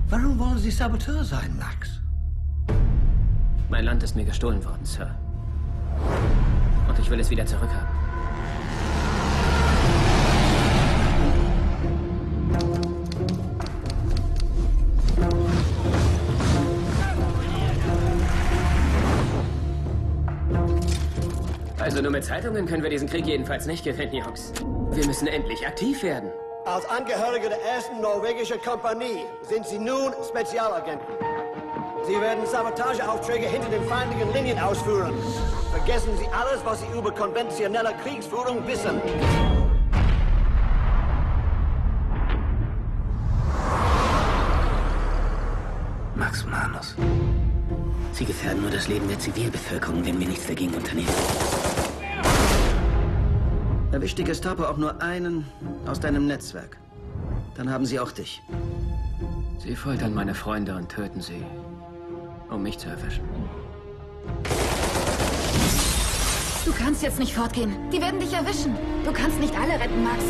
Warum wollen Sie Saboteur sein, Max? Mein Land ist mir gestohlen worden, Sir. Und ich will es wieder zurückhaben. Also nur mit Zeitungen können wir diesen Krieg jedenfalls nicht gewinnen, Jungs. Wir müssen endlich aktiv werden. Als Angehörige der ersten norwegischen Kompanie sind Sie nun Spezialagenten. Sie werden Sabotageaufträge hinter den feindlichen Linien ausführen. Vergessen Sie alles, was Sie über konventionelle Kriegsführung wissen. Max Manus. Sie gefährden nur das Leben der Zivilbevölkerung, wenn wir nichts dagegen unternehmen. Erwischt die Gestapo auch nur einen aus deinem Netzwerk, dann haben sie auch dich. Sie foltern meine Freunde und töten sie, um mich zu erwischen. Du kannst jetzt nicht fortgehen. Die werden dich erwischen. Du kannst nicht alle retten, Max.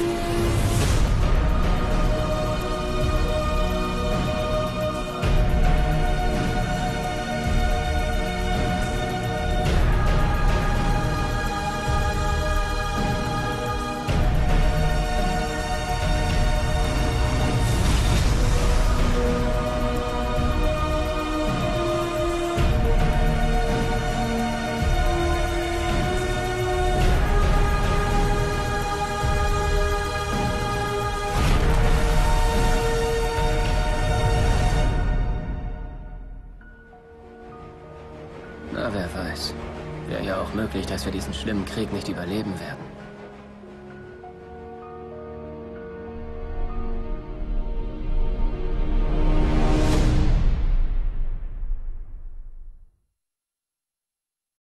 Na, wer weiß. Wäre ja auch möglich, dass wir diesen schlimmen Krieg nicht überleben werden.